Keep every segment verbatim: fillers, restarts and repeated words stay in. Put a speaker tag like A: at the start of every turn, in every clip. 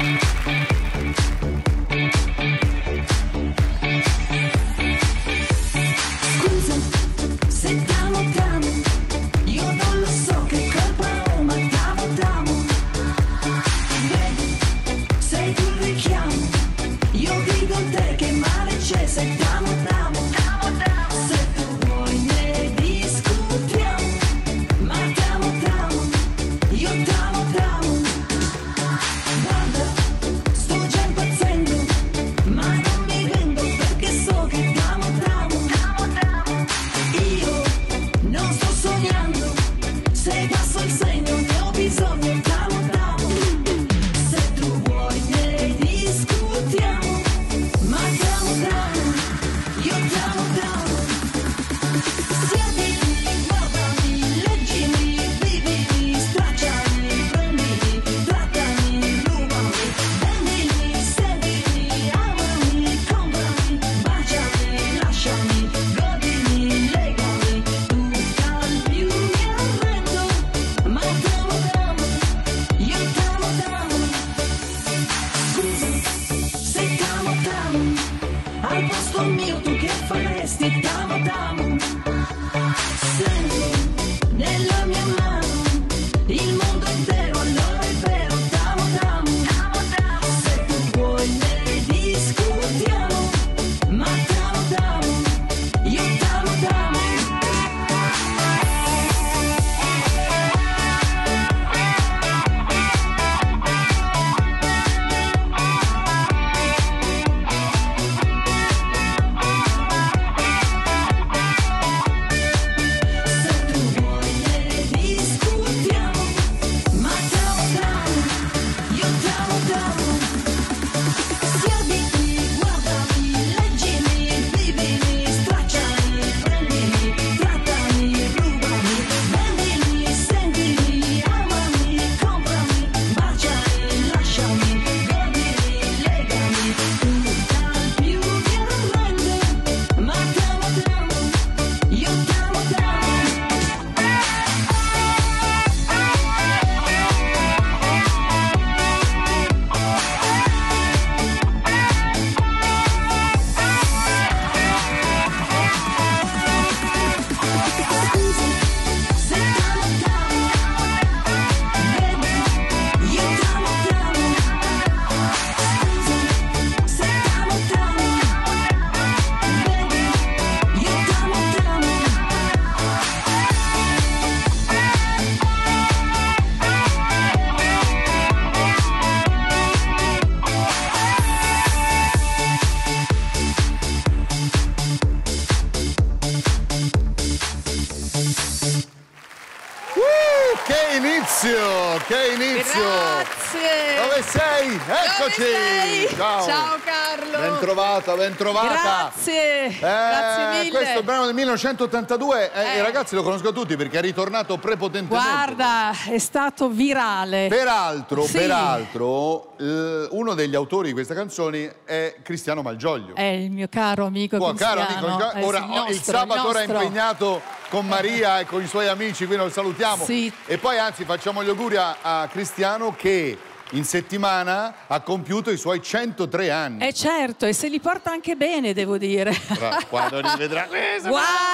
A: Che inizio!
B: Grazie!
A: Dove sei? Eccoci!
B: Dove sei?
A: Ciao!
B: Ciao Carlo!
A: Ben trovata, ben trovata!
B: Grazie!
A: Eh,
B: Grazie mille!
A: Questo è il brano del millenovecentottantadue e
B: eh.
A: i ragazzi lo conoscono tutti perché è ritornato prepotentemente.
B: Guarda, è stato virale.
A: Peraltro,
B: sì.
A: peraltro eh, uno degli autori di queste canzoni è Cristiano Malgioglio.
B: È il mio caro amico
A: Tuo
B: Cristiano.
A: caro amico,
B: eh,
A: ora
B: sì,
A: il,
B: nostro,
A: il sabato
B: il
A: ora è
B: nostro.
A: impegnato con Maria e con i suoi amici, quindi lo salutiamo.
B: Sì.
A: E poi anzi facciamo gli auguri a, a Cristiano che in settimana ha compiuto i suoi centotré anni.
B: Eh certo, e se li porta anche bene, devo dire.
A: Però, quando rivedrà questo.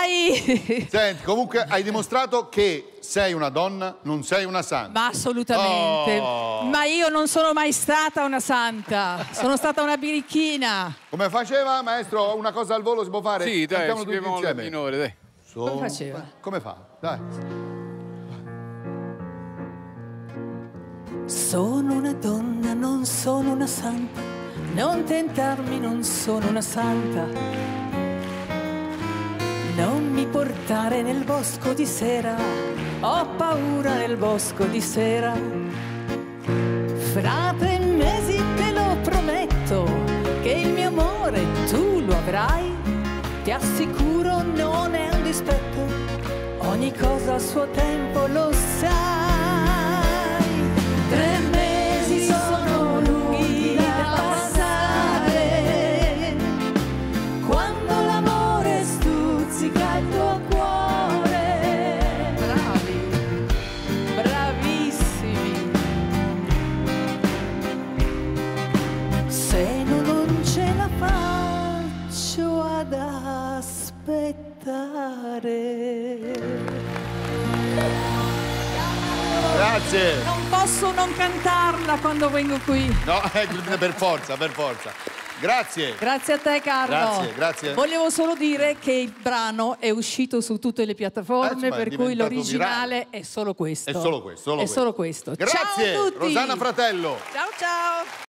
B: Guai!
A: Senti, comunque hai dimostrato che sei una donna, non sei una santa.
B: Ma assolutamente.
A: Oh.
B: Ma io non sono mai stata una santa. Sono stata una birichina.
A: Come faceva, maestro? Una cosa al volo si può fare?
C: Sì, dai,
A: Cantiamo tutti
C: scriviamo il
A: insieme.
C: minore, dai.
A: So...
B: Come faceva?
A: Come fa? Dai.
B: Sono una donna, non sono una santa. Non tentarmi, non sono una santa. Non mi portare nel bosco di sera. Ho paura nel bosco di sera. Fra tre mesi te lo prometto che il mio amore tu lo avrai. Ti assicuro non è un dispetto, ogni cosa a suo tempo lo sai. Tre mesi sono lunghi da passare, quando l'amore stuzzica il tuo cuore. Bravi, bravissimi. aspettare.
A: Grazie.
B: Non posso non cantarla quando vengo qui.
A: No, per forza, per forza. Grazie.
B: Grazie a te, Carlo.
A: Grazie, grazie.
B: Volevo solo dire che il brano è uscito su tutte le piattaforme,
A: Eh, ma è
B: per cui l'originale
A: virale.
B: è solo questo.
A: È solo questo. Solo
B: è
A: questo.
B: solo questo.
A: Grazie,
B: Ciao a tutti.
A: Rosanna Fratello.
B: Ciao, ciao.